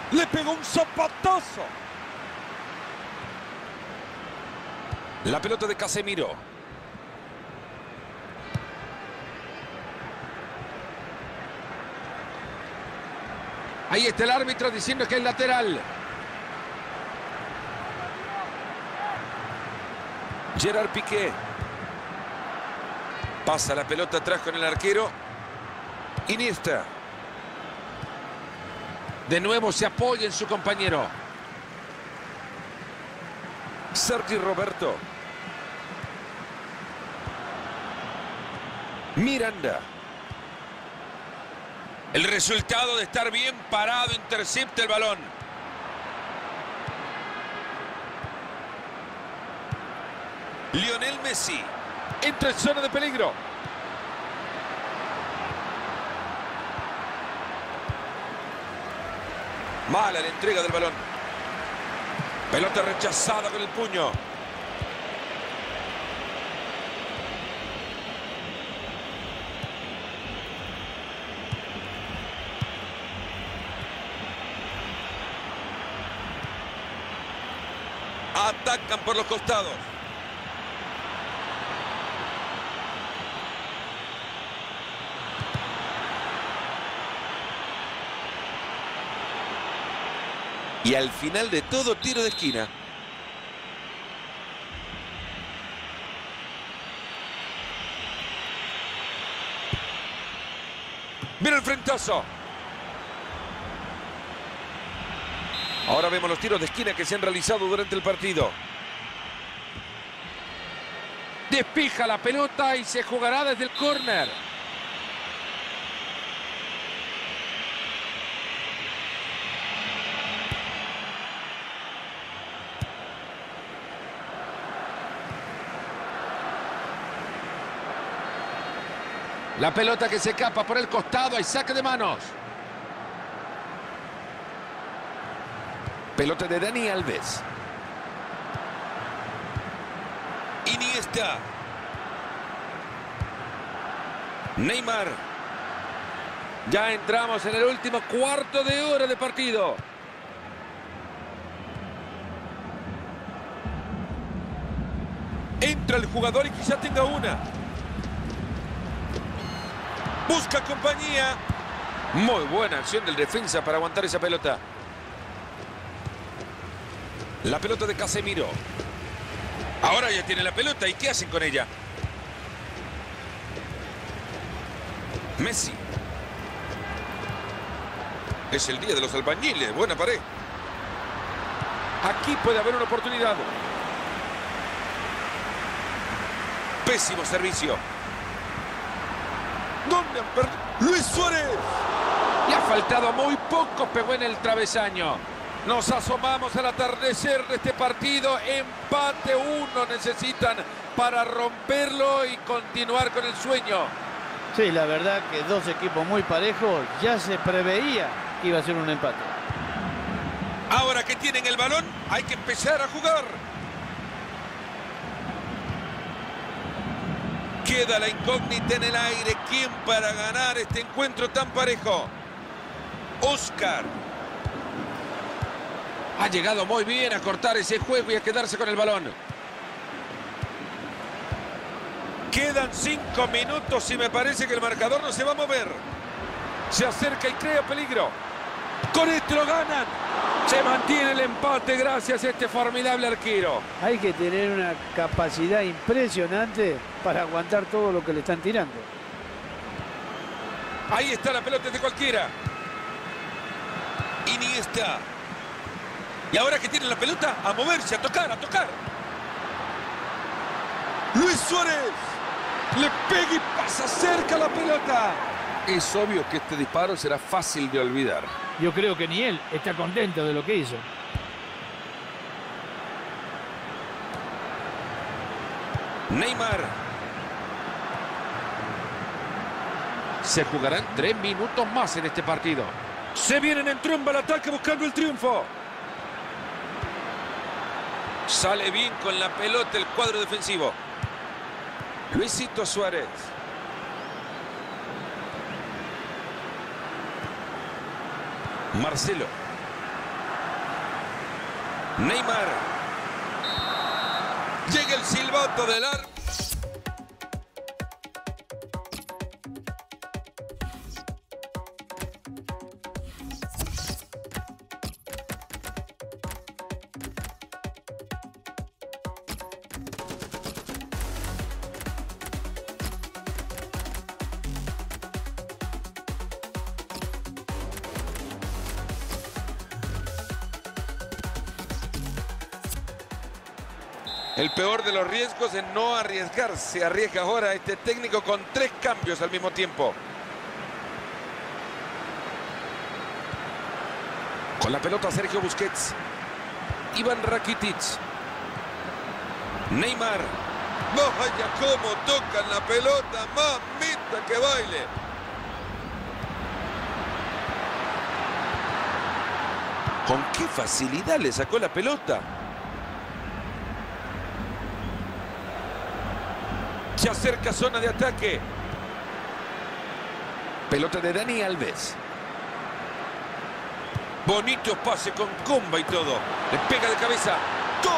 Le pegó un zapatazo. La pelota de Casemiro. Ahí está el árbitro diciendo que es lateral. Gerard Piqué. Pasa la pelota atrás con el arquero. Iniesta. De nuevo se apoya en su compañero. Sergi Roberto. Miranda. El resultado de estar bien parado intercepta el balón. Lionel Messi. Entra en zona de peligro. Mala la entrega del balón. Pelota rechazada con el puño. Atacan por los costados. Y al final de todo, tiro de esquina. Mira el frentazo. Ahora vemos los tiros de esquina que se han realizado durante el partido. Despija la pelota y se jugará desde el córner. La pelota que se escapa por el costado. Hay saque de manos. Pelota de Dani Alves. Iniesta. Neymar. Ya entramos en el último cuarto de hora de partido. Entra el jugador y quizá tenga una. Busca compañía. Muy buena acción del defensa para aguantar esa pelota. La pelota de Casemiro. Ahora ya tiene la pelota. ¿Y qué hacen con ella? Messi. Es el día de los albañiles. Buena pared. Aquí puede haber una oportunidad. Pésimo servicio. ¿Dónde han perdido? ¡Luis Suárez! Le ha faltado muy poco. Pegó en el travesaño. Nos asomamos al atardecer de este partido. Empate 1 necesitan para romperlo y continuar con el sueño. Sí, la verdad que dos equipos muy parejos. Ya se preveía que iba a ser un empate. Ahora que tienen el balón, hay que empezar a jugar. Queda la incógnita en el aire. ¿Quién para ganar este encuentro tan parejo? Oscar. Ha llegado muy bien a cortar ese juego y a quedarse con el balón. Quedan 5 minutos y me parece que el marcador no se va a mover. Se acerca y crea peligro. Con esto lo ganan. Se mantiene el empate gracias a este formidable arquero. Hay que tener una capacidad impresionante para aguantar todo lo que le están tirando. Ahí está la pelota de cualquiera. Iniesta. Y ahora que tiene la pelota, a moverse, a tocar, a tocar. Luis Suárez. Le pega y pasa cerca la pelota. Es obvio que este disparo será fácil de olvidar. Yo creo que ni él está contento de lo que hizo. Neymar. Se jugarán 3 minutos más en este partido. Se vienen en tromba al ataque buscando el triunfo. Sale bien con la pelota el cuadro defensivo. Luisito Suárez. Marcelo. Neymar. Llega el silbato del árbitro. El peor de los riesgos es no arriesgarse. Arriesga ahora este técnico con 3 cambios al mismo tiempo. Con la pelota Sergio Busquets. Iván Rakitic. Neymar. Vaya cómo tocan la pelota. Mamita que baile. Con qué facilidad le sacó la pelota. Se acerca zona de ataque. Pelota de Dani Alves. Bonito pase con comba y todo. Le pega de cabeza. ¡Gol!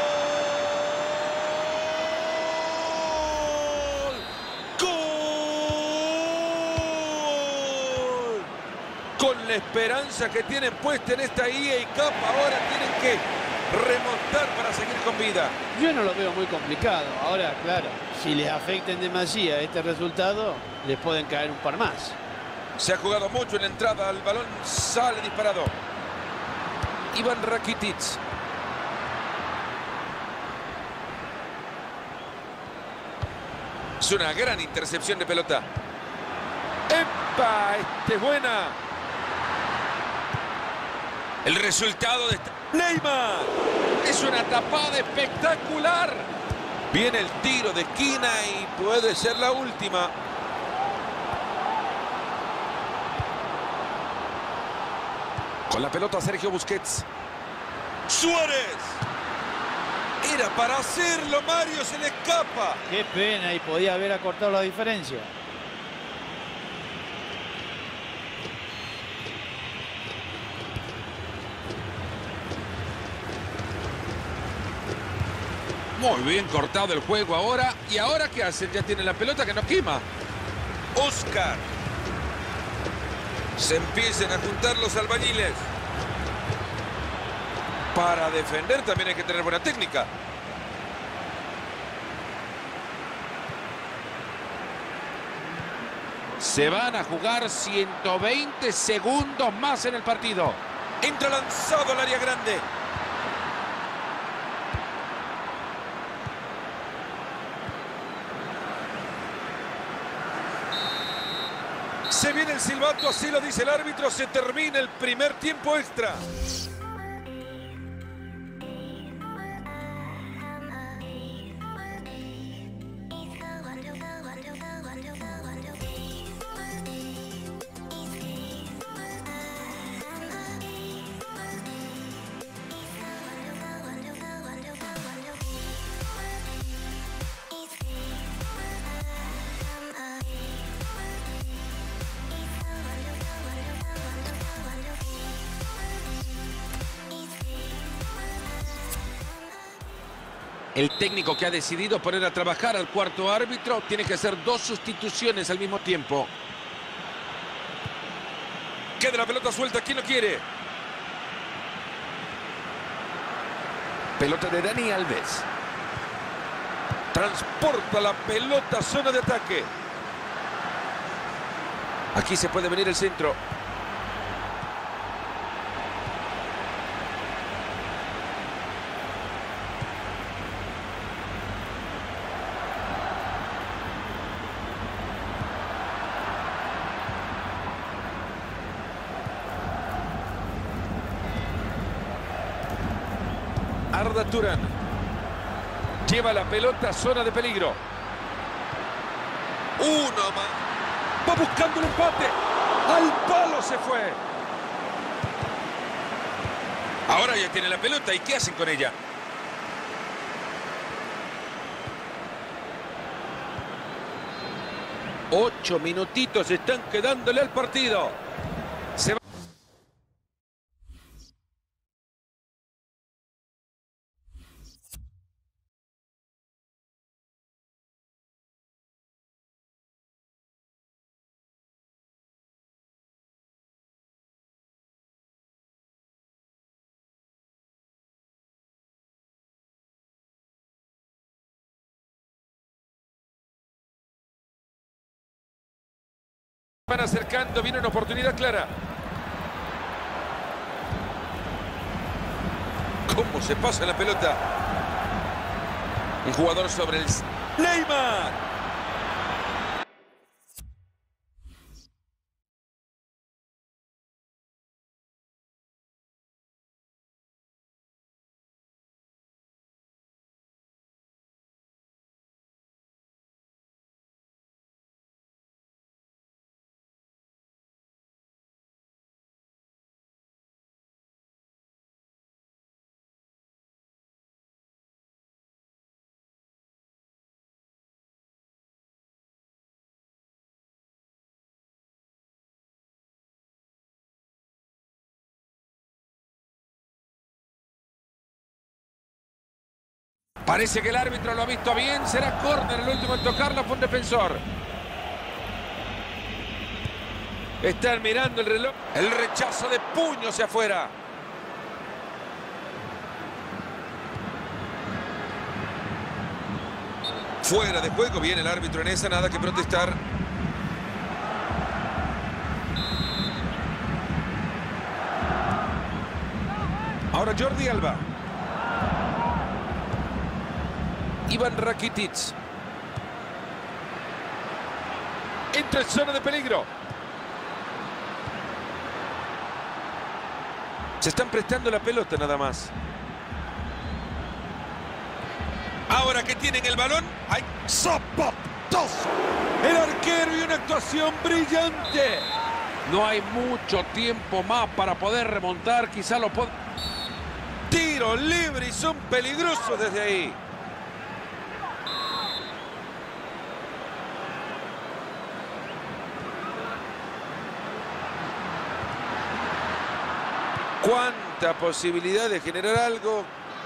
¡Gol! Con la esperanza que tienen puesta en esta EA Cup, ahora tienen que remontar para seguir con vida. Yo no lo veo muy complicado. Ahora, claro, si les afecta en demasía este resultado, les pueden caer un par más. Se ha jugado mucho en la entrada. El balón sale disparado. Iván Rakitic. Es una gran intercepción de pelota. ¡Epa! ¡Esta es buena! El resultado de esta... ¡Neymar! Es una tapada espectacular. Viene el tiro de esquina y puede ser la última. Con la pelota Sergio Busquets. ¡Suárez! Era para hacerlo, Mario, se le escapa. Qué pena, y podía haber acortado la diferencia. Muy bien cortado el juego ahora. ¿Y ahora qué hacen? Ya tienen la pelota que no quema. Oscar. Se empiezan a juntar los albañiles. Para defender también hay que tener buena técnica. Se van a jugar 120 segundos más en el partido. Entra lanzado al área grande. Se viene el silbato, así lo dice el árbitro. Se termina el primer tiempo extra. El técnico que ha decidido poner a trabajar al cuarto árbitro tiene que hacer 2 sustituciones al mismo tiempo. Queda la pelota suelta, ¿quién lo quiere? Pelota de Dani Alves. Transporta la pelota a zona de ataque. Aquí se puede venir el centro. Arda Turán. Lleva la pelota a zona de peligro. Uno más. Va buscando el empate. Al palo se fue. Ahora ya tiene la pelota. ¿Y qué hacen con ella? 8 minutitos están quedándole al partido. Se va. Van acercando, viene una oportunidad clara. ¿Cómo se pasa la pelota? Un jugador sobre el... Neymar. Parece que el árbitro lo ha visto bien. Será córner el último en tocarla. Fue un defensor. Están mirando el reloj. El rechazo de puño hacia afuera. Fuera de juego. Viene el árbitro en esa. Nada que protestar. Ahora Jordi Alba. Ivan Rakitic. Entra en zona de peligro. Se están prestando la pelota nada más. Ahora que tienen el balón. ¡Hay zapatos! El arquero y una actuación brillante. No hay mucho tiempo más para poder remontar. Quizá lo pueda... Tiro libre y son peligrosos desde ahí. Cuánta posibilidad de generar algo.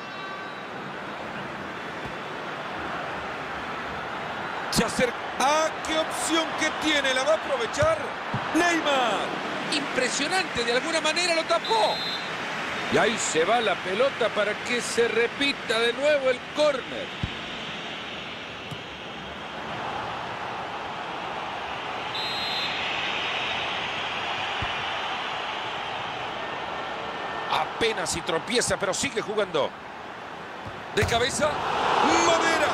Se acerca. ¡Ah, qué opción que tiene! ¿La va a aprovechar? Neymar. Impresionante, de alguna manera lo tapó. Y ahí se va la pelota para que se repita de nuevo el córner. Apenas si tropieza, pero sigue jugando. De cabeza, Madera.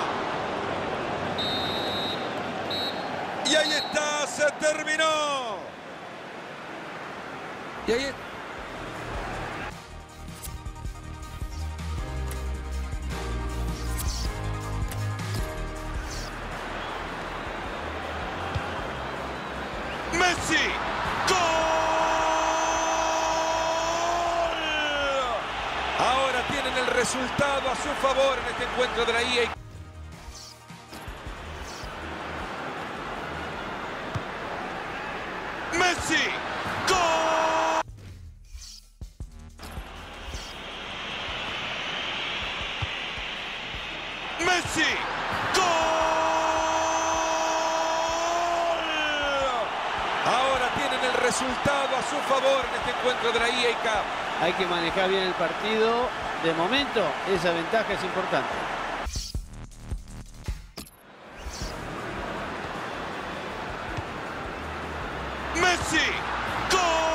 Y ahí está, se terminó. Y ahí está. Messi. ¡Gol! Ahora tienen el resultado a su favor en este encuentro de la EA. Messi. ¡Gol! Messi. ¡Gol! Ahora tienen el resultado a su favor en este encuentro de la EA Cup. Hay que manejar bien el partido. De momento, esa ventaja es importante. Messi. ¡Gol!